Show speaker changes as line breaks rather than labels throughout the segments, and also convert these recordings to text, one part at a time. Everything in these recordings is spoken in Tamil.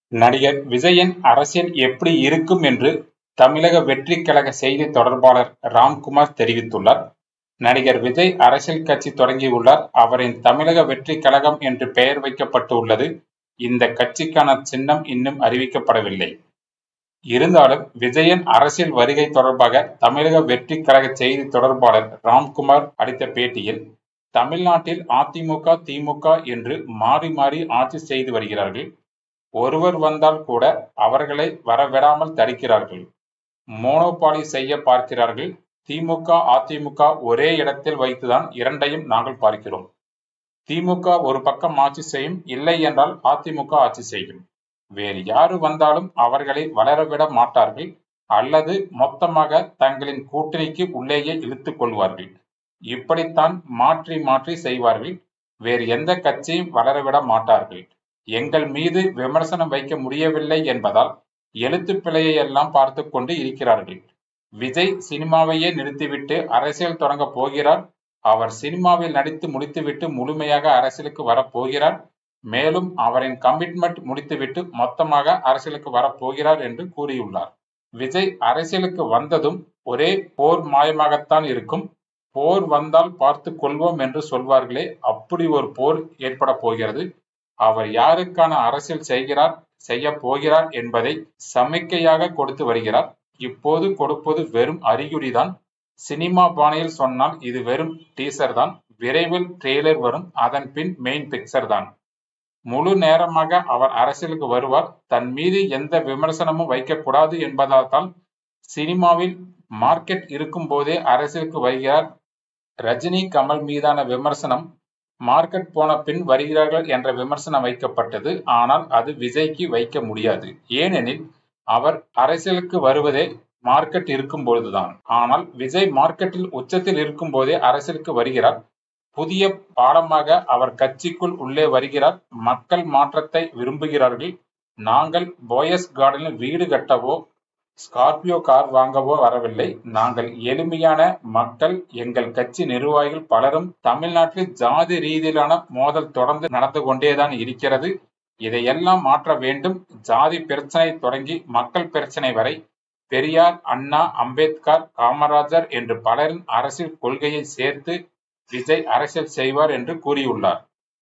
நடிகர் விஜயின் அரசியல் எப்படி இருக்கும் என்று தமிழக வெற்றிக் கழக செய்தி தொடர்பாளர் ராம்குமார் தெரிவித்துள்ளார். நடிகர் விஜய் அரசியல் கட்சி தொடங்கியுள்ளார். அவரின் தமிழக வெற்றிக் கழகம் என்று பெயர் வைக்கப்பட்டு உள்ளது. இந்த கட்சிக்கான சின்னம் இன்னும் அறிவிக்கப்படவில்லை. இருந்தாலும் விஜயின் அரசியல் வருகை தொடர்பாக தமிழக வெற்றிக் கழக செய்தி தொடர்பாளர் ராம்குமார் அளித்த பேட்டியில், தமிழ்நாட்டில் அதிமுக, திமுக என்று மாறி மாறி ஆட்சி செய்து வருகிறார்கள். ஒருவர் வந்தால் கூட அவர்களை வரவிடாமல் தடுக்கிறார்கள். மோனோபாலி செய்ய பார்க்கிறார்கள். திமுக, அதிமுக ஒரே இடத்தில் வைத்துதான் இரண்டையும் நாங்கள் பார்க்கிறோம். திமுக ஒரு பக்கம் ஆட்சி செய்யும், இல்லை என்றால் அதிமுக ஆட்சி செய்யும். வேறு யாரு வந்தாலும் அவர்களை வளரவிட மாட்டார்கள் அல்லது மொத்தமாக தங்களின் கூட்டணிக்கு உள்ளேயே இழுத்துக் கொள்வார்கள். இப்படித்தான் மாற்றி மாற்றி செய்வார்கள். வேறு எந்த கட்சியும் வளரவிட மாட்டார்கள். எங்கள் மீது விமர்சனம் வைக்க முடியவில்லை என்பதால் எழுத்து பிழையை எல்லாம் பார்த்து கொண்டு இருக்கிறார்கள். விஜய் சினிமாவையே நிறுத்திவிட்டு அரசியல் தொடங்க போகிறார். அவர் சினிமாவில் நடித்து முடித்துவிட்டு முழுமையாக அரசியலுக்கு வரப்போகிறார். மேலும் அவரின் கமிட்மெண்ட் முடித்துவிட்டு மொத்தமாக அரசியலுக்கு வரப்போகிறார் என்று கூறியுள்ளார். விஜய் அரசியலுக்கு வந்ததும் ஒரே போர் மாயமாகத்தான் இருக்கும். போர் வந்தால் பார்த்து கொள்வோம் என்று சொல்வார்களே, அப்படி ஒரு போர் ஏற்பட போகிறது. அவர் யாருக்கான அரசியல் செய்ய போகிறார் என்பதை சமிக்கையாக கொடுத்து வருகிறார். இப்போது கொடுப்பது வெறும் அறிகுறிதான். சினிமா பாணியில் சொன்னால் இது வெறும் டீசர் தான். விரைவில் ட்ரெய்லர் வரும். அதன் பின் மெயின் பிக்சர் தான். முழு நேரமாக அவர் அரசியலுக்கு வருவார். தன் மீது எந்த விமர்சனமும் வைக்கக்கூடாது என்பதால் தான் சினிமாவில் மார்க்கெட் இருக்கும் போதே அரசியலுக்கு வருகிறார். ரஜினி, கமல் மீதான விமர்சனம் மார்க்கெட் போன பின் வருகிறார்கள் என்ற விமர்சனம் வைக்கப்பட்டது. ஆனால் அது விஜய்க்கு வைக்க முடியாது. ஏனெனில் அவர் அரசியலுக்கு வருவதே மார்க்கெட் இருக்கும் பொழுதுதான். ஆனால் விஜய் மார்க்கெட்டில் உச்சத்தில் இருக்கும் போதே அரசியலுக்கு வருகிறார். புதிய பாடமாக அவர் கட்சிக்குள் உள்ளே வருகிறார். மக்கள் மாற்றத்தை விரும்புகிறார்கள். நாங்கள் போயஸ் கார்டனில் வீடு கட்டவோ ஸ்கார்பியோ கார் வாங்கவோ வரவில்லை. நாங்கள் எளிமையான மக்கள். எங்கள் கட்சி நிர்வாகிகள் பலரும் தமிழ்நாட்டில் ஜாதி ரீதியிலான மோதல் தொடர்ந்து நடந்து கொண்டேதான் இருக்கிறது. இதையெல்லாம் மாற்ற வேண்டும். ஜாதி பிரச்சனை தொடங்கி மக்கள் பிரச்சனை வரை பெரியார், அண்ணா, அம்பேத்கர், காமராஜர் என்று பலரின் அரசியல் கொள்கையை சேர்த்து விஜய் அரசியல் செய்வார் என்று கூறியுள்ளார்.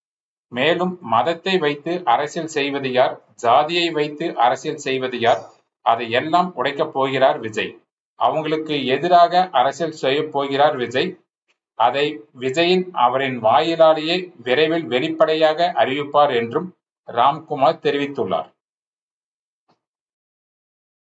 மேலும் மதத்தை வைத்து அரசியல் செய்வது யார், ஜாதியை வைத்து அரசியல் செய்வது யார், அதை எல்லாம் உடைக்கப் போகிறார் விஜய். அவங்களுக்கு எதிராக அரசியல் செய்ய போகிறார் விஜய். அதை விஜயின் அவரின் வாயிலாலேயே விரைவில் வெளிப்படையாக அறிவிப்பார் என்றும் ராம்குமார் தெரிவித்துள்ளார்.